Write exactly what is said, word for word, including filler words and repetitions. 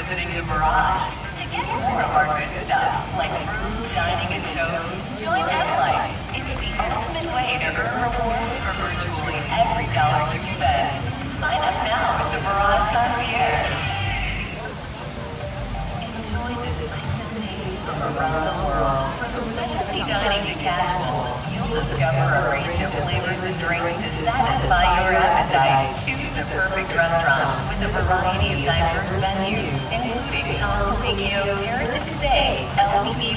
visiting the Mirage. To get more of our good stuff, like food, dining, and shows, join F-Life. It's the ultimate way to earn rewards for virtually every dollar you spend. Sign up now with the Mirage Concierge. Enjoy the sights and tastes from around the world. From specialty dining to casual, you'll discover a range of flavors and drinks to satisfy your appetite. Choose the perfect restaurant with a variety of diverse menus, including Tom Colicchio's Heritage Steak, L B B